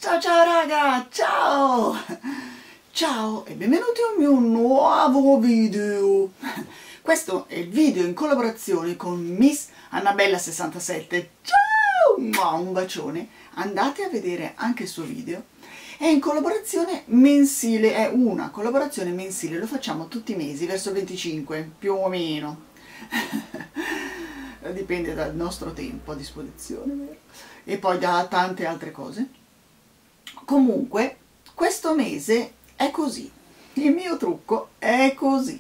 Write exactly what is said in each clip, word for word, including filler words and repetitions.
Ciao ciao raga, ciao! Ciao e benvenuti a un mio nuovo video. Questo è il video in collaborazione con Miss Annabella sessantasette. Ciao! Ma un bacione. Andate a vedere anche il suo video. È in collaborazione mensile, è una collaborazione mensile, lo facciamo tutti i mesi, verso il venticinque, più o meno. Dipende dal nostro tempo a disposizione, vero? E poi da tante altre cose. Comunque, questo mese è così, il mio trucco è così.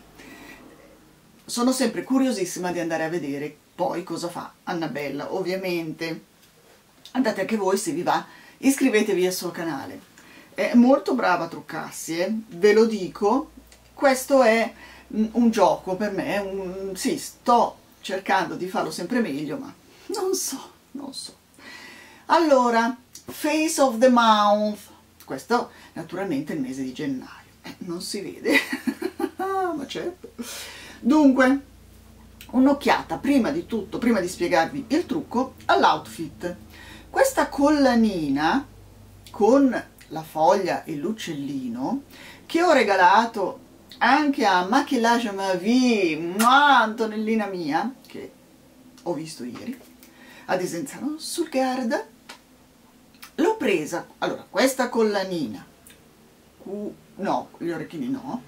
Sono sempre curiosissima di andare a vedere poi cosa fa Annabella, ovviamente. Andate anche voi, se vi va, iscrivetevi al suo canale. È molto brava a truccarsi, eh? Ve lo dico, questo è un gioco per me, un... sì, sto cercando di farlo sempre meglio, ma non so, non so. Allora, Face of the Month, questo naturalmente è il mese di gennaio, eh, non si vede, ma certo. Dunque, un'occhiata prima di tutto, prima di spiegarvi il trucco, all'outfit. Questa collanina con la foglia e l'uccellino che ho regalato anche a Maquillage Ma Vie, Antonellina mia, che ho visto ieri a Desenzano sul Garda. L'ho presa, allora, questa collanina, uh, no, gli orecchini no,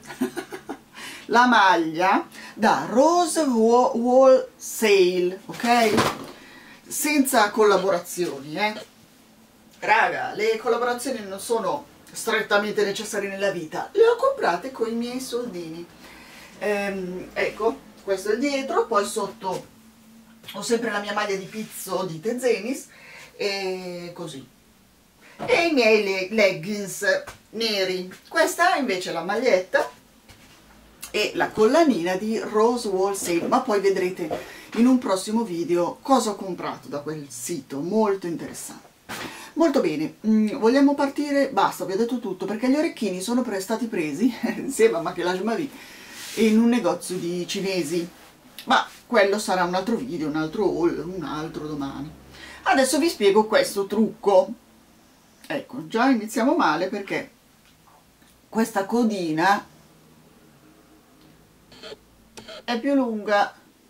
la maglia da Rose Wool Sale, ok? Senza collaborazioni, eh? Raga, le collaborazioni non sono strettamente necessarie nella vita, le ho comprate con i miei soldini. Ehm, ecco, questo è dietro, poi sotto ho sempre la mia maglia di pizzo di Tezenis, e così. E i miei leggings neri. Questa invece è la maglietta e la collanina di Rose Wool Sale, ma poi vedrete in un prossimo video cosa ho comprato da quel sito, molto interessante. Molto bene, mm, vogliamo partire? Basta, vi ho detto tutto, perché gli orecchini sono pre stati presi insieme a Maquillage Ma Vie in un negozio di cinesi, ma quello sarà un altro video, un altro haul, un altro domani. Adesso vi spiego questo trucco. Ecco, già iniziamo male perché questa codina è più lunga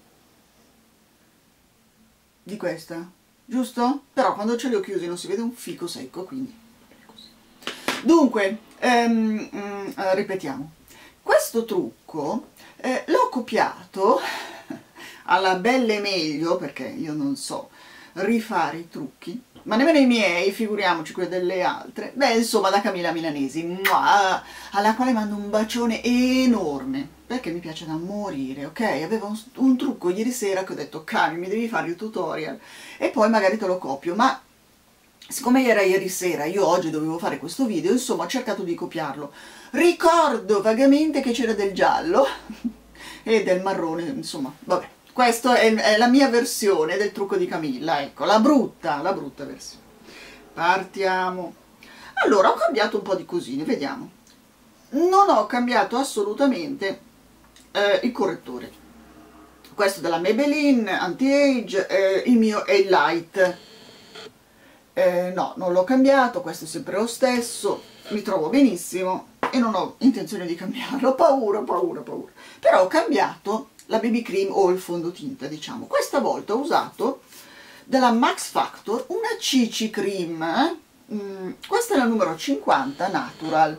di questa, giusto? Però quando ce li ho chiusi non si vede un fico secco, quindi così. Dunque, ehm, mm, ripetiamo. Questo trucco eh, l'ho copiato alla Belle Meglio, perché io non so rifare i trucchi, ma nemmeno i miei, figuriamoci quelli delle altre. Beh, insomma, da Camilla Milanesi, alla quale mando un bacione enorme, perché mi piace da morire, ok? Avevo un, un trucco ieri sera che ho detto, Cami, mi devi fare il tutorial, e poi magari te lo copio, ma siccome era ieri sera, io oggi dovevo fare questo video, insomma, ho cercato di copiarlo. Ricordo vagamente che c'era del giallo e del marrone, insomma, vabbè. Questa è, è la mia versione del trucco di Camilla, ecco, la brutta, la brutta versione. Partiamo. Allora, ho cambiato un po' di cosine, vediamo. Non ho cambiato assolutamente eh, il correttore. Questo della Maybelline Anti-Age, eh, il mio è il Light. Eh, no, non l'ho cambiato, questo è sempre lo stesso, mi trovo benissimo e non ho intenzione di cambiarlo, ho paura, paura, paura. Però ho cambiato la B B Cream o il fondotinta, diciamo. Questa volta ho usato della Max Factor una C C Cream, eh? mm, questa è la numero cinquanta Natural.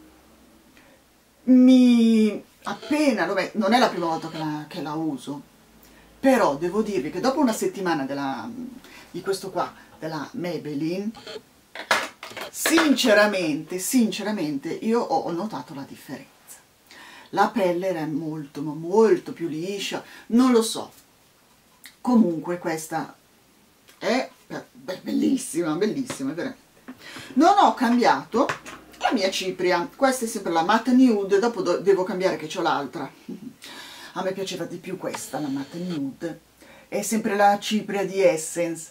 Mi appena, vabbè, non è la prima volta che la, che la uso, però devo dirvi che dopo una settimana della, di questo qua, della Maybelline, sinceramente, sinceramente io ho notato la differenza. La pelle era molto, ma molto più liscia, non lo so. Comunque questa è bellissima, bellissima, veramente. Non ho cambiato la mia cipria, questa è sempre la matte nude, dopo devo cambiare che c'ho l'altra. A me piaceva di più questa, la matte nude. È sempre la cipria di Essence.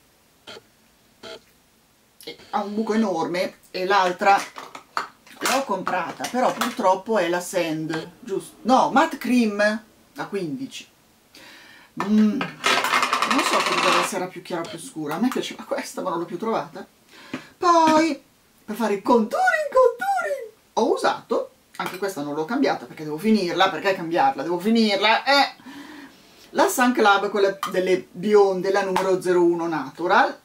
Ha un buco enorme e l'altra l'ho comprata, però purtroppo è la Sand, giusto? No, Matte Cream da quindici. Mm, non so se deve essere più chiara o più scura, a me piaceva questa ma non l'ho più trovata. Poi per fare il contouring, contouring. Ho usato, anche questa non l'ho cambiata perché devo finirla, perché cambiarla? Devo finirla, eh! La Sun Club, quella delle bionde, la numero zero uno Natural,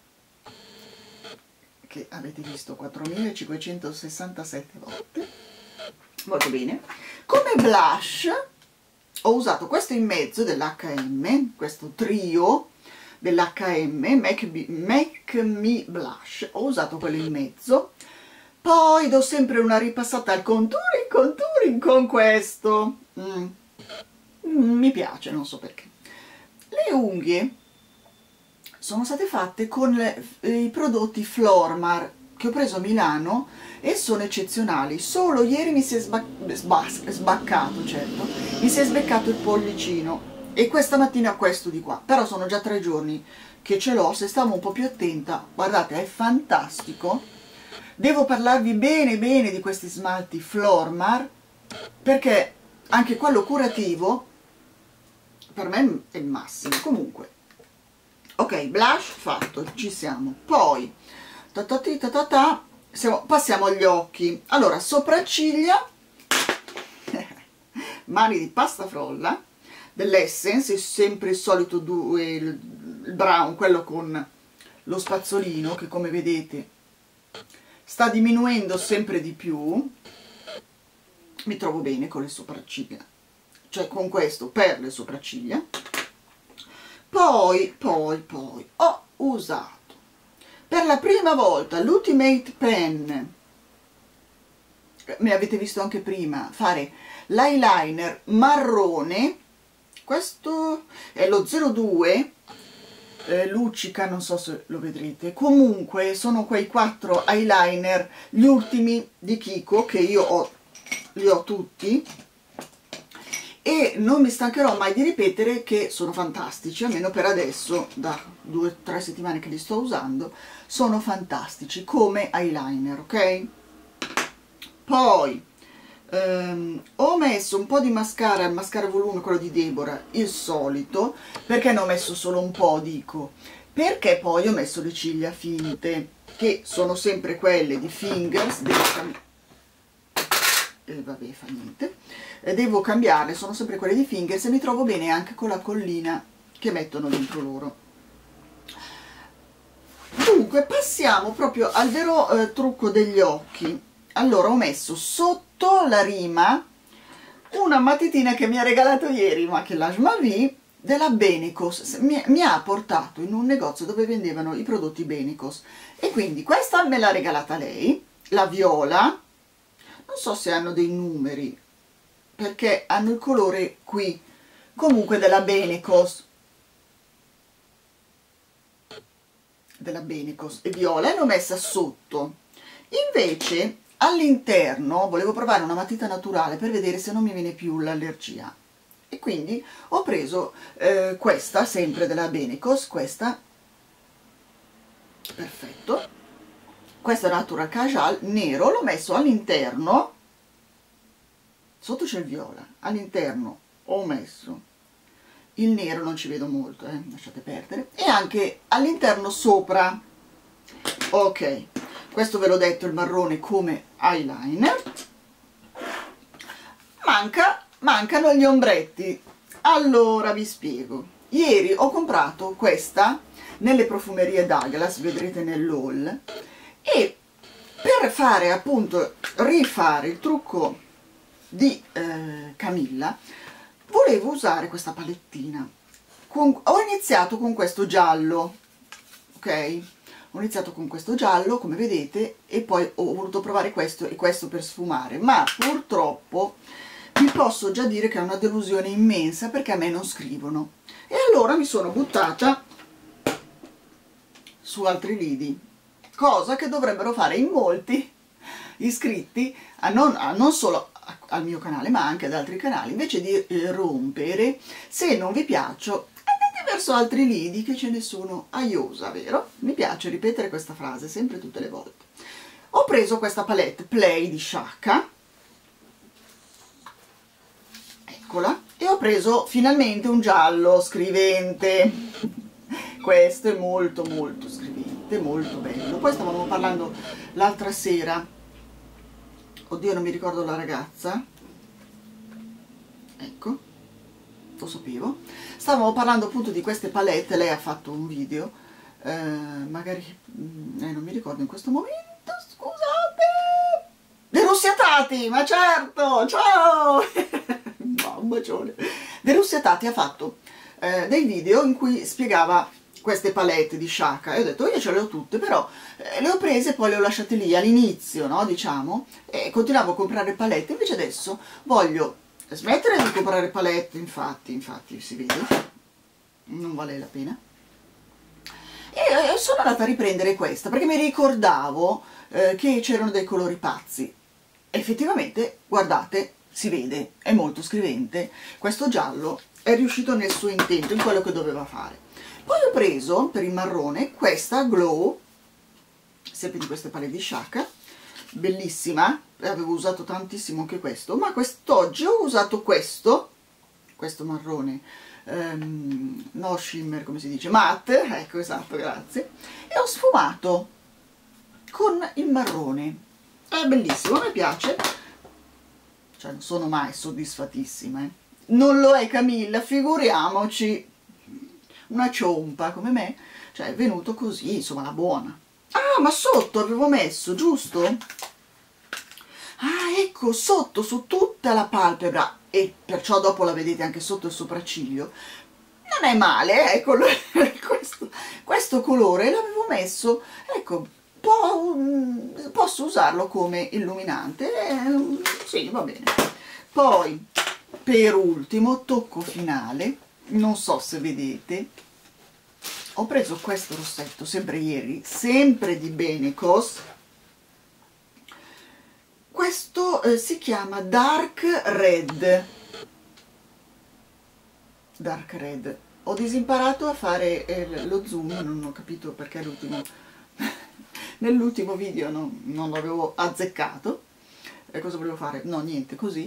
che avete visto quattromilacinquecentosessantasette volte, molto bene. Come blush ho usato questo in mezzo dell'H M, questo trio dell'H M, Make, Make Me Blush, ho usato quello in mezzo, poi do sempre una ripassata al contouring, contouring con questo, mm. Mm, mi piace, non so perché. Le unghie sono state fatte con le, i prodotti Flormar che ho preso a Milano e sono eccezionali. Solo ieri mi si è sbac sbac sbaccato, certo, mi si è sbeccato il pollicino e questa mattina questo di qua, però sono già tre giorni che ce l'ho. Se stavo un po' più attenta, guardate, è fantastico. Devo parlarvi bene bene di questi smalti Flormar, perché anche quello curativo per me è il massimo. Comunque, ok, blush fatto, ci siamo. Poi ta ta ta ta ta, siamo, passiamo agli occhi. Allora, sopracciglia mani di pasta frolla dell'Essence, sempre il solito due, il, il brown, quello con lo spazzolino, che come vedete sta diminuendo sempre di più. Mi trovo bene con le sopracciglia, cioè con questo per le sopracciglia. Poi, poi, poi ho usato per la prima volta l'Ultimate Pen, mi avete visto anche prima fare l'eyeliner marrone, questo è lo zero due, eh, luccica, non so se lo vedrete, comunque sono quei quattro eyeliner, gli ultimi di Kiko, che io ho, li ho tutti, e non mi stancherò mai di ripetere che sono fantastici, almeno per adesso, da due o tre settimane che li sto usando, sono fantastici come eyeliner, ok? Poi ehm, ho messo un po' di mascara, il mascara volume, quello di Deborah, il solito. Perché ne ho messo solo un po', dico? Perché poi ho messo le ciglia finte, che sono sempre quelle di Fingers, devo e vabbè, fa niente, e devo cambiarle, sono sempre quelle di Fingers, e mi trovo bene anche con la collina che mettono dentro loro. Dunque passiamo proprio al vero eh, trucco degli occhi. Allora, ho messo sotto la rima una matitina che mi ha regalato ieri Maquillage Ma Vie della Benecos. Mi, mi ha portato in un negozio dove vendevano i prodotti Benecos, e quindi questa me l'ha regalata lei, la viola. Non so se hanno dei numeri, perché hanno il colore qui, comunque della Benecos, della Benecos, e viola, e l'ho messa sotto. Invece all'interno volevo provare una matita naturale per vedere se non mi viene più l'allergia, e quindi ho preso eh, questa, sempre della Benecos, questa, perfetto. Questo è Natural Casual nero, l'ho messo all'interno, sotto c'è il viola, all'interno ho messo il nero, non ci vedo molto, eh, lasciate perdere, e anche all'interno sopra. Ok, questo ve l'ho detto, il marrone come eyeliner. Manca, mancano gli ombretti. Allora vi spiego. Ieri ho comprato questa nelle profumerie Douglas, vedrete nell'haul, e per fare appunto rifare il trucco di eh, Camilla volevo usare questa palettina. Con, ho iniziato con questo giallo, ok? Ho iniziato con questo giallo, come vedete, e poi ho voluto provare questo e questo per sfumare, ma purtroppo vi posso già dire che è una delusione immensa, perché a me non scrivono, e allora mi sono buttata su altri lidi, cosa che dovrebbero fare in molti iscritti a non, a non solo a, al mio canale ma anche ad altri canali. Invece di eh, rompere, se non vi piaccio andate verso altri lidi, che ce ne sono a iosa, vero? Mi piace ripetere questa frase sempre, tutte le volte. Ho preso questa palette Play di Shaka, eccola, e ho preso finalmente un giallo scrivente. Questo è molto molto scrivente, veramente molto bello. Poi stavamo parlando l'altra sera, oddio non mi ricordo la ragazza, ecco, lo sapevo, stavamo parlando appunto di queste palette, lei ha fatto un video, eh, magari, eh, non mi ricordo in questo momento, scusate, De Russiatati, ma certo, ciao, no, un bacione. De Russiatati ha fatto eh, dei video in cui spiegava queste palette di Shaka, e ho detto io ce le ho tutte, però eh, le ho prese e poi le ho lasciate lì all'inizio, no, diciamo, e continuavo a comprare palette. Invece adesso voglio smettere di comprare palette, infatti, infatti si vede, non vale la pena, e sono andata a riprendere questa perché mi ricordavo eh, che c'erano dei colori pazzi. Effettivamente, guardate, si vede, è molto scrivente, questo giallo è riuscito nel suo intento, in quello che doveva fare. Poi ho preso per il marrone questa Glow, sempre di queste palette di Shaka, bellissima, avevo usato tantissimo anche questo, ma quest'oggi ho usato questo, questo marrone, um, no shimmer, come si dice, matte, ecco, esatto, grazie, e ho sfumato con il marrone, è bellissimo, mi piace, cioè non sono mai soddisfatissima, eh. Non lo è Camilla, figuriamoci, una ciompa come me, cioè è venuto così, insomma, la buona. Ah, ma sotto avevo messo, giusto? Ah, ecco, sotto, su tutta la palpebra, e perciò dopo la vedete anche sotto il sopracciglio, non è male, ecco, questo, questo colore l'avevo messo, ecco, po, posso usarlo come illuminante, eh, sì, va bene. Poi, per ultimo, tocco finale, non so se vedete, ho preso questo rossetto, sempre ieri, sempre di Benecos. Questo eh, si chiama Dark Red. Dark Red. Ho disimparato a fare eh, lo zoom, non ho capito perché l'ultimo nell'ultimo video non, non l'avevo azzeccato. E cosa volevo fare? No, niente, così.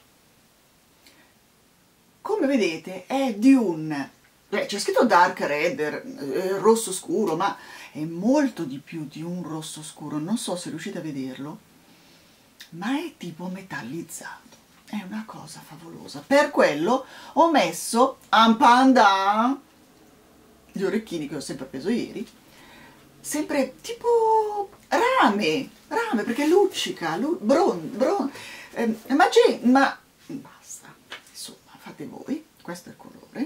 Come vedete è di un... c'è scritto Dark Red, eh, rosso scuro, ma è molto di più di un rosso scuro, non so se riuscite a vederlo, ma è tipo metallizzato, è una cosa favolosa. Per quello ho messo un panda, gli orecchini che ho sempre preso ieri, sempre tipo rame, rame perché luccica, lu bron, bron, eh, ma, ma basta, insomma, fate voi, questo è il colore.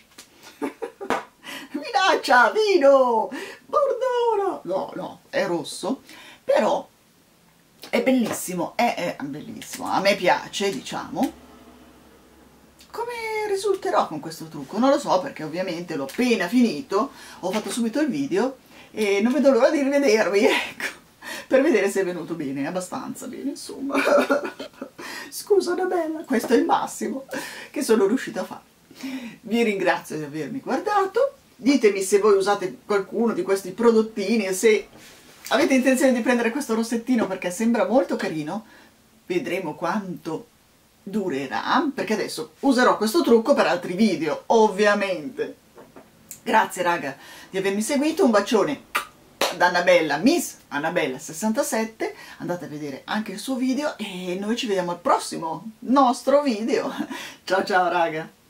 Minaccia, vino, bordone, no, no, è rosso, però è bellissimo, è, è bellissimo, a me piace, diciamo. Come risulterò con questo trucco? Non lo so, perché ovviamente l'ho appena finito, ho fatto subito il video e non vedo l'ora di rivedervi, ecco, per vedere se è venuto bene, abbastanza bene, insomma. Scusa Annabella, questo è il massimo che sono riuscita a fare. Vi ringrazio di avermi guardato, ditemi se voi usate qualcuno di questi prodottini e se avete intenzione di prendere questo rossettino perché sembra molto carino. Vedremo quanto durerà, perché adesso userò questo trucco per altri video, ovviamente. Grazie raga di avermi seguito, un bacione da Annabella, Miss Annabella sessantasette, andate a vedere anche il suo video e noi ci vediamo al prossimo nostro video. Ciao ciao raga!